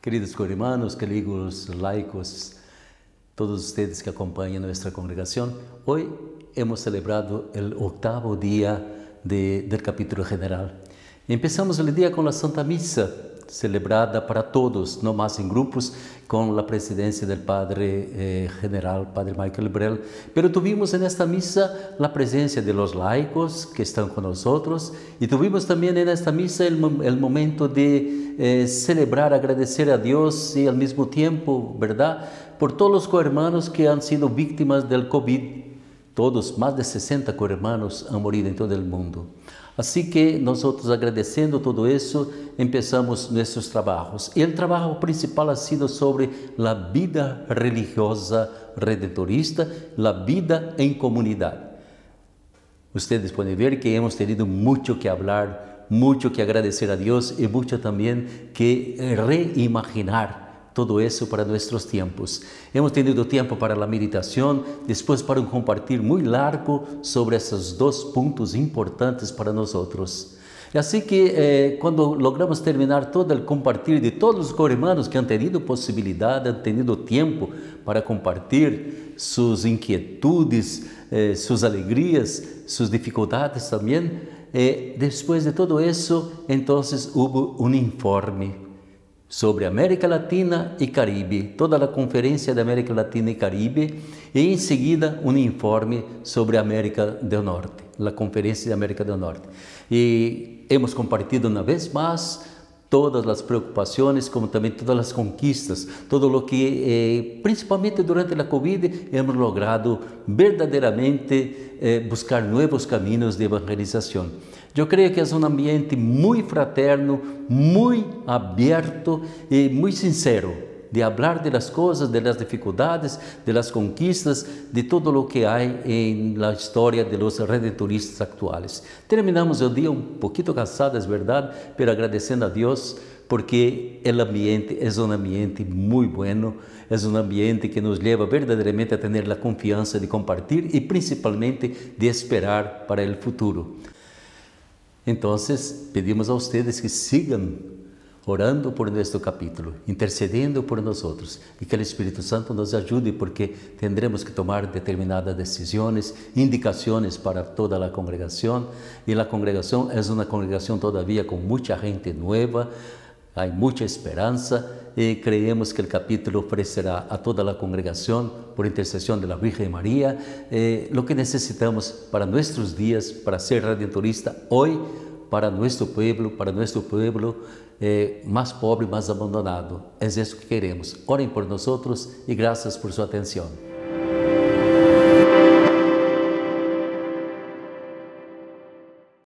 Queridos co-hermanos, queridos laicos, todos ustedes que acompañan nuestra congregación, hoy hemos celebrado el 8º día del capítulo general. Empezamos el día con la Santa Misa, celebrada para todos, no más en grupos, con la presidencia del Padre General, Padre Michael Brel. Pero tuvimos en esta misa la presencia de los laicos que están con nosotros y tuvimos también en esta misa el momento de celebrar, agradecer a Dios y al mismo tiempo, ¿verdad?, por todos los cohermanos que han sido víctimas del COVID. Todos, más de 60 cohermanos han morido en todo el mundo. Así que nosotros, agradeciendo todo eso, empezamos nuestros trabajos. Y el trabajo principal ha sido sobre la vida religiosa redentorista, la vida en comunidad. Ustedes pueden ver que hemos tenido mucho que hablar, mucho que agradecer a Dios y mucho también que reimaginar todo eso para nuestros tiempos. Hemos tenido tiempo para la meditación, después para un compartir muy largo sobre esos dos puntos importantes para nosotros. Así que cuando logramos terminar todo el compartir de todos los cohermanos que han tenido posibilidad, han tenido tiempo para compartir sus inquietudes, sus alegrías, sus dificultades también, después de todo eso, entonces hubo un informe sobre América Latina y Caribe, toda la conferencia de América Latina y Caribe, y enseguida un informe sobre América del Norte, la conferencia de América del Norte. Y hemos compartido una vez más todas las preocupaciones, como también todas las conquistas, todo lo que principalmente durante la COVID hemos logrado verdaderamente buscar nuevos caminos de evangelización. Yo creo que es un ambiente muy fraterno, muy abierto y muy sincero de hablar de las cosas, de las dificultades, de las conquistas, de todo lo que hay en la historia de los redentoristas actuales. Terminamos el día un poquito cansados, es verdad, pero agradeciendo a Dios porque el ambiente es un ambiente muy bueno, es un ambiente que nos lleva verdaderamente a tener la confianza de compartir y principalmente de esperar para el futuro. Entonces, pedimos a ustedes que sigan orando por nuestro capítulo, intercediendo por nosotros y que el Espíritu Santo nos ayude porque tendremos que tomar determinadas decisiones, indicaciones para toda la congregación y la congregación es una congregación todavía con mucha gente nueva, hay mucha esperanza y creemos que el capítulo ofrecerá a toda la congregación, por intercesión de la Virgen María, lo que necesitamos para nuestros días, para ser redentorista hoy, para nuestro pueblo más pobre, más abandonado. Es eso que queremos. Orem por nosotros y gracias por su atención.